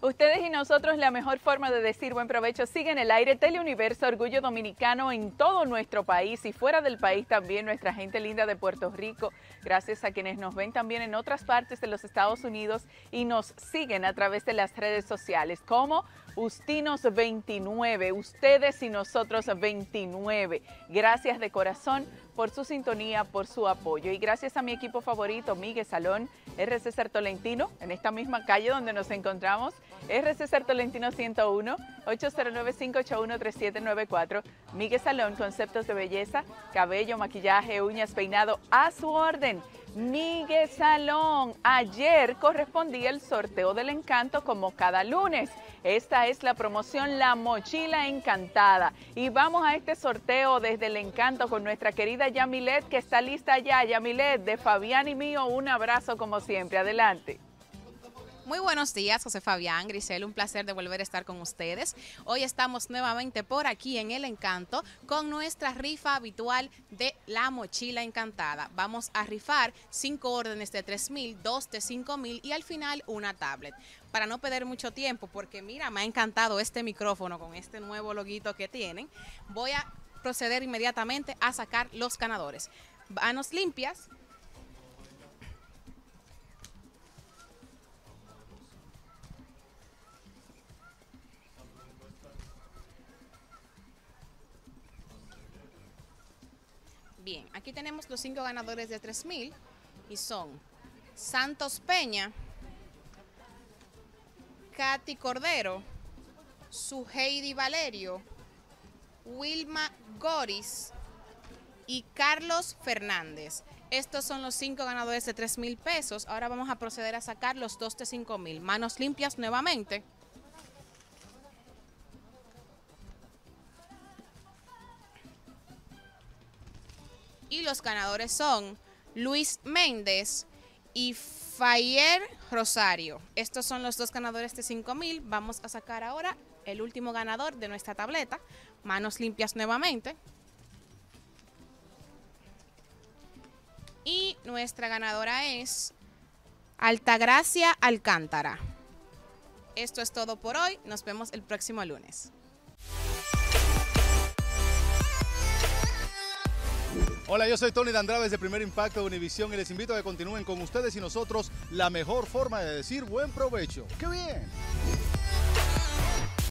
Ustedes y nosotros, la mejor forma de decir buen provecho sigue en el aire. Teleuniverso, orgullo dominicano en todo nuestro país y fuera del país también, nuestra gente linda de Puerto Rico. Gracias a quienes nos ven también en otras partes de los Estados Unidos y nos siguen a través de las redes sociales como Ustinos29, ustedes y nosotros 29. Gracias de corazón por su sintonía, por su apoyo. Y gracias a mi equipo favorito, Miguel Salón, RC Tolentino, en esta misma calle donde nos encontramos, RC Tolentino 101, 809-581-3794. Miguel Salón, conceptos de belleza, cabello, maquillaje, uñas, peinado, a su orden. Miguel Salón, ayer correspondía el sorteo del encanto como cada lunes. Esta es la promoción La Mochila Encantada. Y vamos a este sorteo desde el encanto con nuestra querida Yamilet, que está lista ya. Yamilet, de Fabián y mío, un abrazo como siempre. Adelante. Muy buenos días, José Fabián, Grisel, un placer de volver a estar con ustedes. Hoy estamos nuevamente por aquí en El Encanto con nuestra rifa habitual de La Mochila Encantada. Vamos a rifar 5 órdenes de 3,000, 2 de 5,000 y al final una tablet. Para no perder mucho tiempo, porque mira, me ha encantado este micrófono con este nuevo loguito que tienen, voy a proceder inmediatamente a sacar los ganadores. Manos limpias. Bien, aquí tenemos los 5 ganadores de 3,000 y son Santos Peña, Katy Cordero, Suheidi Valerio, Wilma Goris y Carlos Fernández. Estos son los 5 ganadores de 3,000 pesos. Ahora vamos a proceder a sacar los 2 de 5,000. Manos limpias nuevamente. Y los ganadores son Luis Méndez y Fayer Rosario. Estos son los 2 ganadores de 5,000. Vamos a sacar ahora el último ganador de nuestra tableta. Manos limpias nuevamente. Y nuestra ganadora es Altagracia Alcántara. Esto es todo por hoy. Nos vemos el próximo lunes. Hola, yo soy Tony Dandraves de Primer Impacto de Univisión y les invito a que continúen con ustedes y nosotros la mejor forma de decir buen provecho. ¡Qué bien!